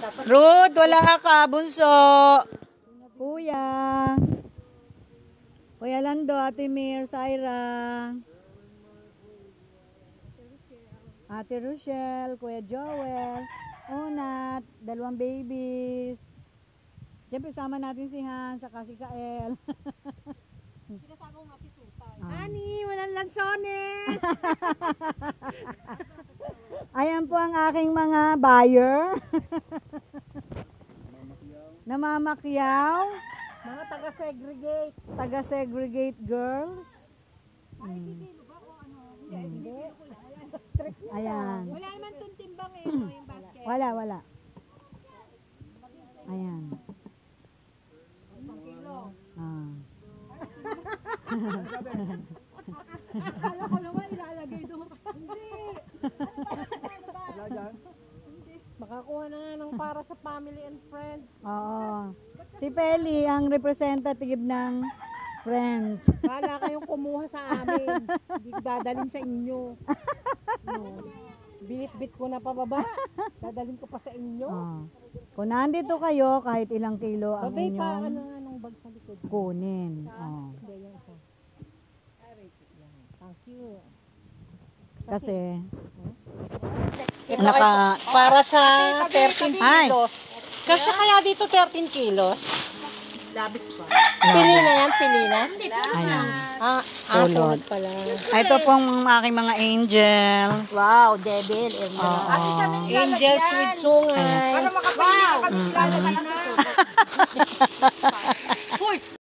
Ruth, wala ka, bunso. Kuya. Kuya Lando, Ate Mir, Syra. Ate Rochelle, Kuya Joel. Unat, 2 babies. Siyempre, sama natin si Han, saka si Kael. Sinasama ko nga si Tutay. Honey, walang lansones! Ayan po ang aking mga buyer. Namamakyaw. Mga taga-segregate. Taga-segregate girls. Ay, bibilo ba o ano? Hindi. Ayan. Wala naman itong timbang eh, no, yung basket. Wala. Ayan. 1 kilo. Ah. Akala ko naman ilalagay doon. Hindi. Makakuha na nga ng para sa family and friends. Oo. Si Peli ang representative ng Friends. Wala kayong kumuha sa amin. Hindi ko dadalhin sa inyo. No. Binit-bit ko na pababa. Dadalhin ko pa sa inyo. Oh. Kung nandito kayo, kahit ilang kilo ang Babay pa, inyong ano nga nung bag sa likod. kunin. Oh. Hindi, yung isa. Thank you. Kasi, Para sa 13 Ay. kilos. Kasya kaya dito 13 kilos? Labis pa. Pili na yan, pili na. ayan. Pulot pala. Ito pong aking mga angels. Wow, devil. Oo. Angels with sungay. Wow!